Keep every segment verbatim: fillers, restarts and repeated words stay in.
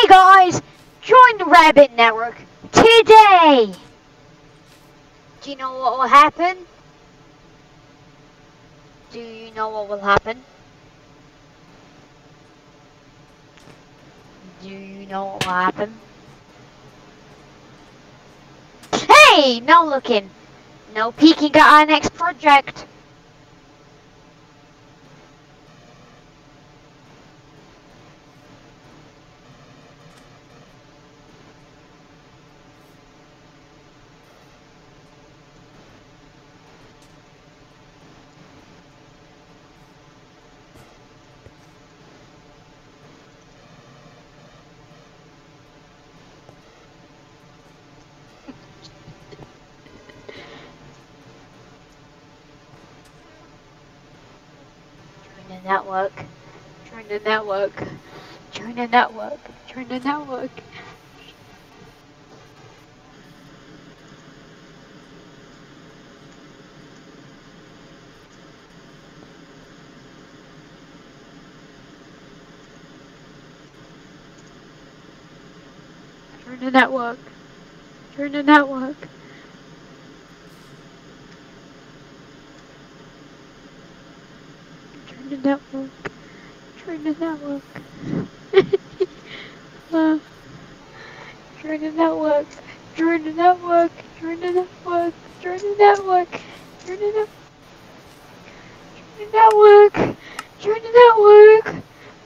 guys, join the Rabbit Network today. Do you know what will happen? Do you know what will happen? Do you know what will happen? Hey, no looking, no peeking at our next project. Join the network. Join the network. Join the network. Join the network. Join the network. Join the network. Join the network. Join the network. uh, join the network. Join the network. Join the network. Join the network. Join the network. Join the network. Join the network.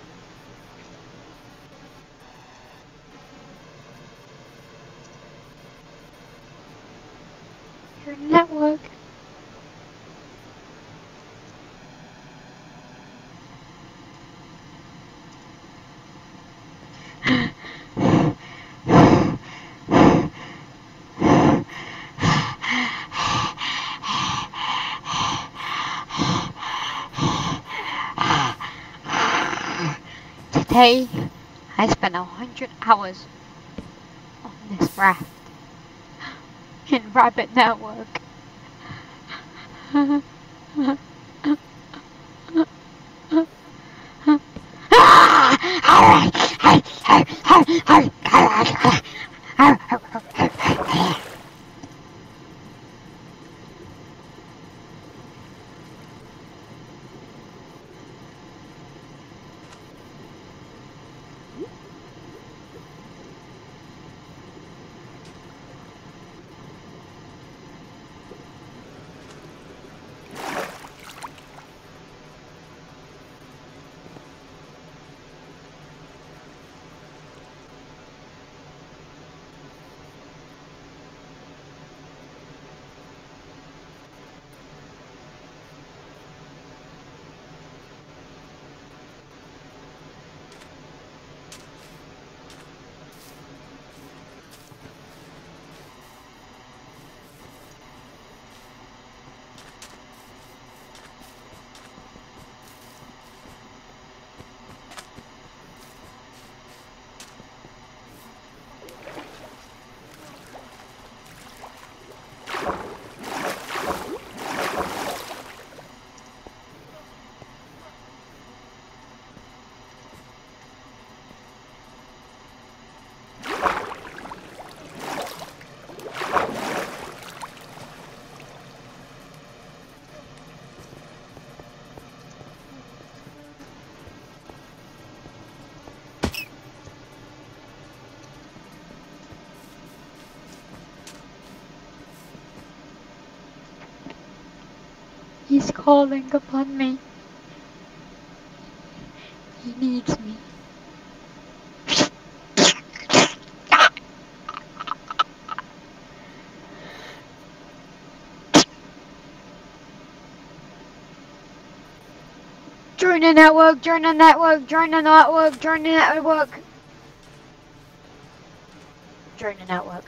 Join the network. Today, I spent a hundred hours on this raft in Rabbit Network. He's calling upon me. He needs me. Join the network, join the network, join the network, join the network. Join the network.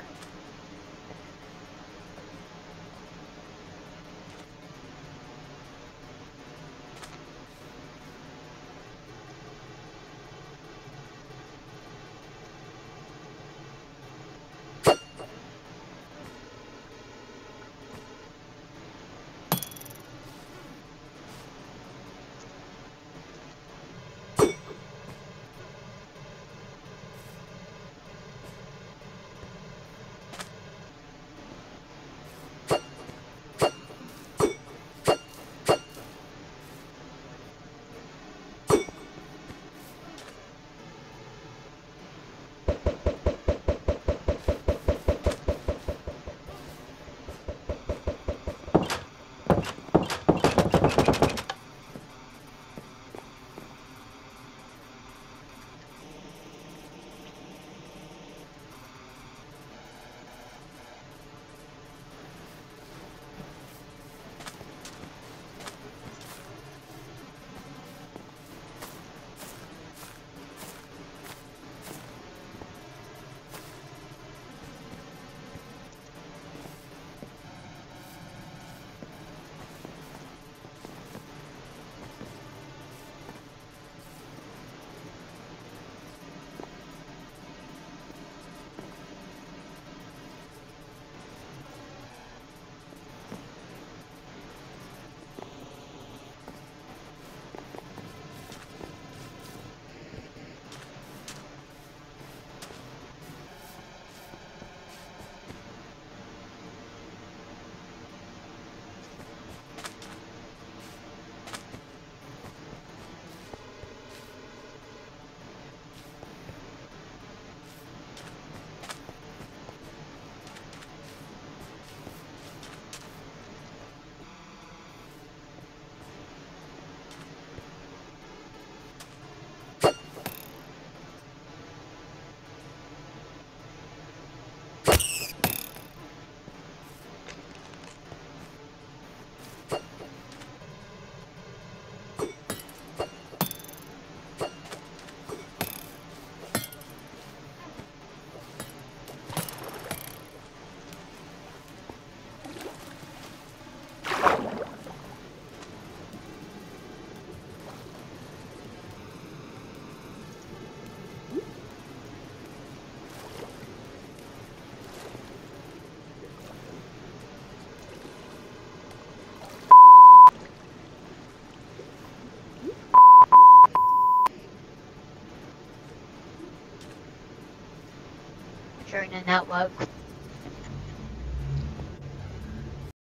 Join the network.